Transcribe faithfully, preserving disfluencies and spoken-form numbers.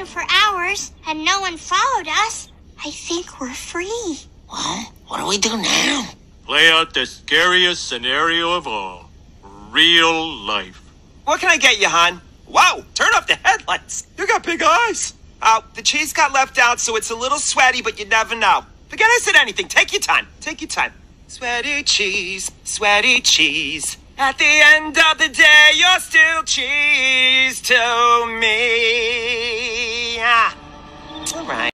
here for hours and no one followed us, I think we're free. Well, what do we do now? Play out the scariest scenario of all. Real life. What can I get you, hon? Whoa, turn off the headlights. You got big eyes. Oh, the cheese got left out, so it's a little sweaty, but you never know. Forget I said anything. Take your time. Take your time. Sweaty cheese, sweaty cheese. At the end of the day, you're still cheese to me. Ah, all right.